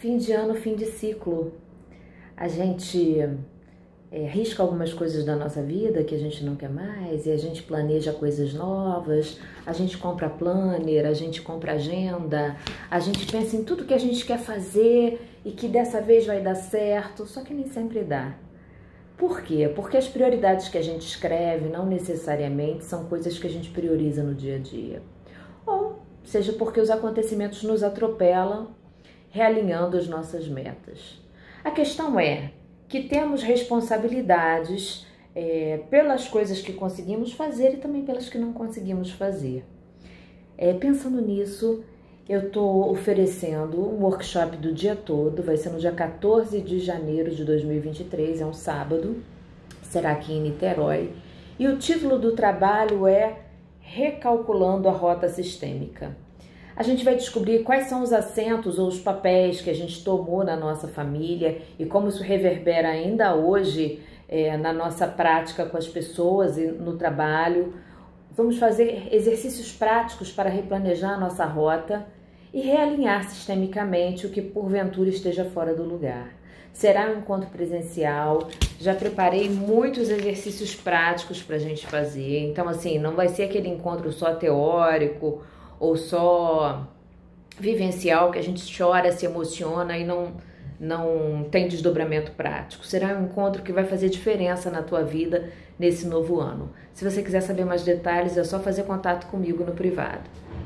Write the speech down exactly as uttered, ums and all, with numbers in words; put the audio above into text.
Fim de ano, fim de ciclo. A gente é, risca algumas coisas da nossa vida que a gente não quer mais e a gente planeja coisas novas, a gente compra planner, a gente compra agenda, a gente pensa em tudo que a gente quer fazer e que dessa vez vai dar certo, só que nem sempre dá. Por quê? Porque as prioridades que a gente escreve não necessariamente são coisas que a gente prioriza no dia a dia. Ou seja porque os acontecimentos nos atropelam, realinhando as nossas metas. A questão é que temos responsabilidades é, pelas coisas que conseguimos fazer e também pelas que não conseguimos fazer. É, pensando nisso, eu estou oferecendo um workshop do dia todo, vai ser no dia quatorze de janeiro de dois mil e vinte e três, é um sábado, será aqui em Niterói, e o título do trabalho é Recalculando a Rota Sistêmica. A gente vai descobrir quais são os assentos ou os papéis que a gente tomou na nossa família e como isso reverbera ainda hoje é, na nossa prática com as pessoas e no trabalho. Vamos fazer exercícios práticos para replanejar a nossa rota e realinhar sistemicamente o que porventura esteja fora do lugar. Será um encontro presencial, já preparei muitos exercícios práticos para a gente fazer, então assim, não vai ser aquele encontro só teórico ou só vivencial, que a gente chora, se emociona e não, não tem desdobramento prático. Será um encontro que vai fazer diferença na tua vida nesse novo ano. Se você quiser saber mais detalhes, é só fazer contato comigo no privado.